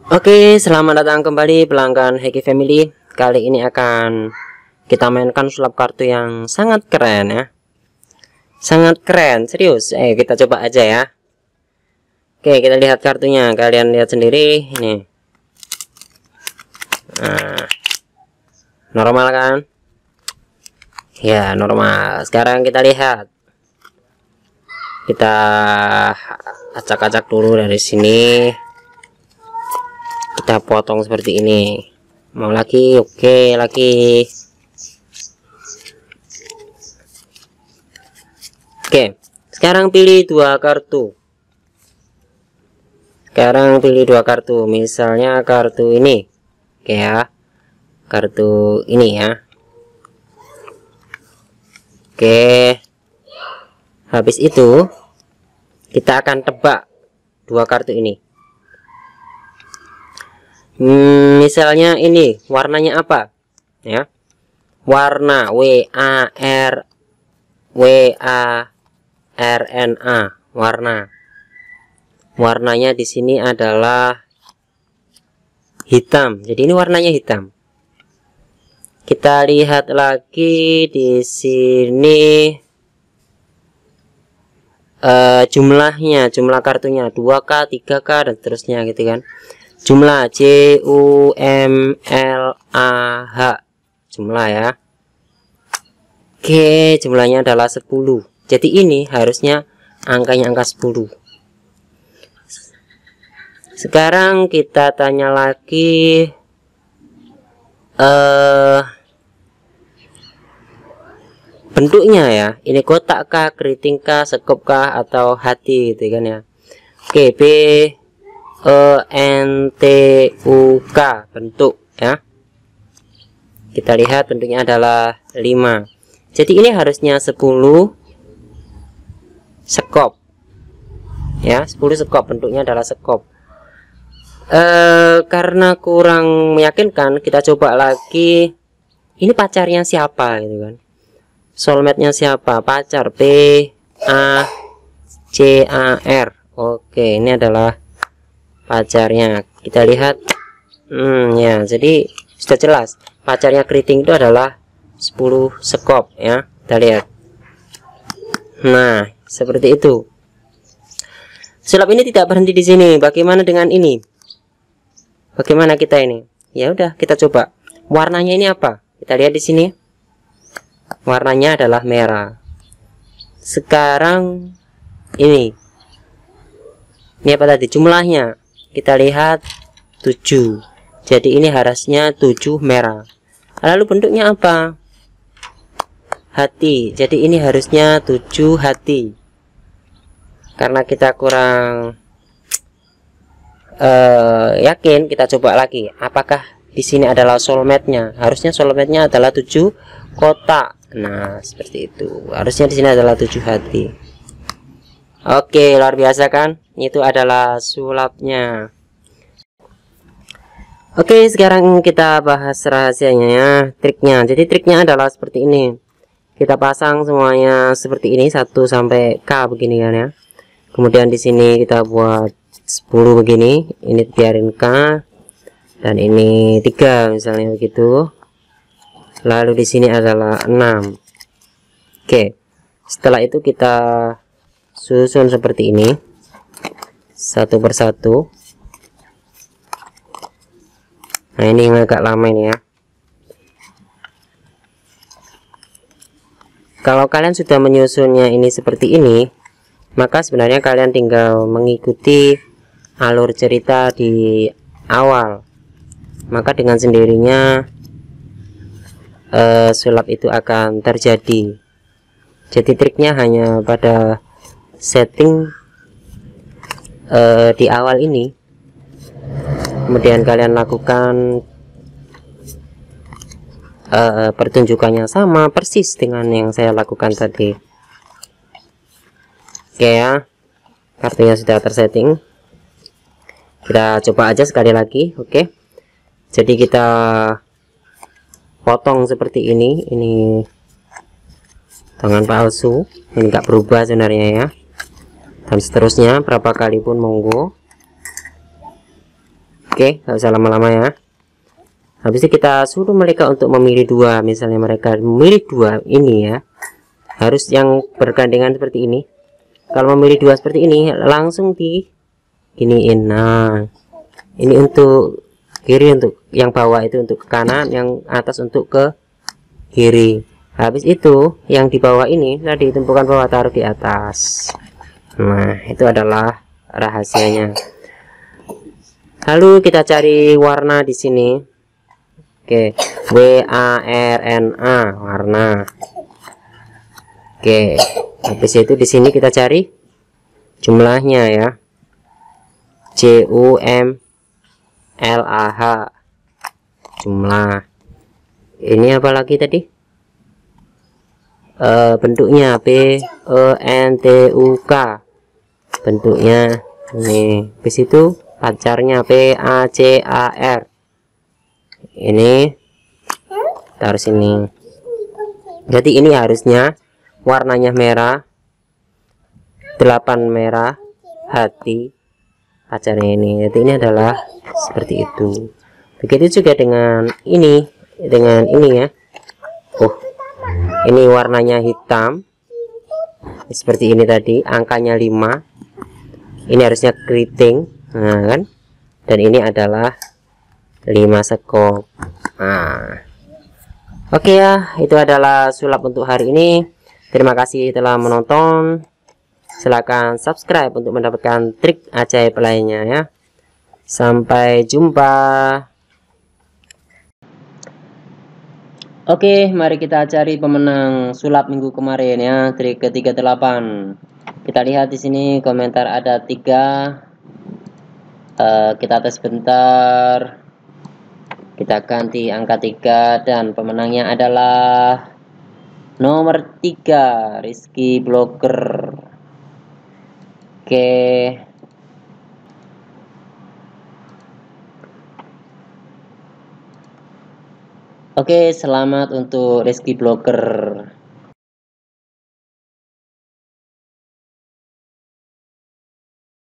Oke, selamat datang kembali pelanggan Hacky Family. Kali ini akan kita mainkan sulap kartu yang sangat keren ya. Sangat keren, serius. Kita coba aja ya. Oke, kita lihat kartunya. Kalian lihat sendiri ini. Nah, normal kan? Ya, normal. Sekarang kita lihat. Kita acak-acak dulu dari sini. Kita potong seperti ini. Mau lagi? Oke, lagi. Oke, sekarang pilih dua kartu. Misalnya kartu ini. Oke ya. Kartu ini ya. Oke. Habis itu kita akan tebak dua kartu ini. Misalnya ini warnanya apa ya, warna WARNA, warnanya di sini adalah hitam, jadi ini warnanya hitam. Kita lihat lagi di sini jumlah kartunya 2K 3K dan seterusnya gitu kan. Jumlah JUMLAH, jumlah ya. Oke, jumlahnya adalah 10. Jadi ini harusnya angkanya angka 10. Sekarang kita tanya lagi bentuknya ya. Ini kotak kah, keriting kah, sekop kah, atau hati gitu kan ya. Oke, BENTUK bentuk ya. Kita lihat bentuknya adalah 5. Jadi ini harusnya 10 sekop ya, 10 sekop, bentuknya adalah sekop. Karena kurang meyakinkan, kita coba lagi. Ini pacarnya siapa gitu kan, soulmate-nya siapa, pacar PACAR. Oke, ini adalah pacarnya. Kita lihat ya, jadi sudah jelas pacarnya keriting itu adalah 10 sekop ya. Kita lihat. Nah, seperti itu. Sulap ini tidak berhenti di sini. Bagaimana dengan ini? Bagaimana kita ini? Ya udah, kita coba. Warnanya ini apa? Kita lihat di sini. Warnanya adalah merah. Sekarang ini apa tadi jumlahnya? Kita lihat 7. Jadi ini harusnya 7 merah. Lalu bentuknya apa? Hati. Jadi ini harusnya 7 hati. Karena kita kurang yakin, kita coba lagi. Apakah di sini adalah soulmate-nya? Harusnya soulmate-nya adalah 7 kotak. Nah, seperti itu. Harusnya di sini adalah 7 hati. Oke, luar biasa kan? Itu adalah sulapnya. Oke, sekarang kita bahas rahasianya ya, triknya. Jadi triknya adalah seperti ini. Kita pasang semuanya seperti ini 1 sampai K begini kan ya. Kemudian di sini kita buat 10 begini, ini biarin K, dan ini 3 misalnya begitu. Lalu di sini adalah 6. Oke. Setelah itu kita susun seperti ini, satu persatu. Nah, ini yang agak lama ini ya. Kalau kalian sudah menyusunnya ini seperti ini, maka sebenarnya kalian tinggal mengikuti alur cerita di awal. Maka dengan sendirinya sulap itu akan terjadi. Jadi triknya hanya pada setting di awal ini, kemudian kalian lakukan pertunjukannya sama persis dengan yang saya lakukan tadi. Oke ya, kartunya sudah tersetting. Kita coba aja sekali lagi. Oke, jadi kita potong seperti ini tangan palsu, ini nggak berubah sebenarnya ya, dan seterusnya berapa kali pun monggo. Oke, nggak usah lama-lama ya. Habis itu kita suruh mereka untuk memilih dua. Misalnya mereka memilih dua ini ya, harus yang bergandengan seperti ini. Kalau memilih dua seperti ini, langsung di giniin. Nah, ini untuk kiri, untuk yang bawah itu untuk ke kanan, yang atas untuk ke kiri. Habis itu yang di bawah ini tadi tumpukan bawah taruh di atas. Nah, itu adalah rahasianya. Lalu kita cari warna di sini. Oke, WARNA, warna. Oke, habis itu di sini kita cari jumlahnya ya. JUMLAH, jumlah. Ini apa lagi tadi? Bentuknya BENTUK, bentuknya ini. Habis itu pacarnya PACAR, ini taruh sini. Jadi ini harusnya warnanya merah, 8 merah, hati pacarnya ini. Jadi ini adalah seperti itu. Begitu juga dengan ini, ya. Oh, ini warnanya hitam seperti ini tadi, angkanya 5. Ini harusnya keriting, nah kan, dan ini adalah 5 sekop. Nah, oke ya, itu adalah sulap untuk hari ini. Terima kasih telah menonton. Silahkan subscribe untuk mendapatkan trik ajaib lainnya ya. Sampai jumpa. Oke, mari kita cari pemenang sulap minggu kemarin ya, trik ke-38. Kita lihat di sini komentar ada 3. Kita tes bentar. Kita ganti angka 3 dan pemenangnya adalah nomor 3, Rizky Blogger. Oke, selamat untuk Rizky Blogger.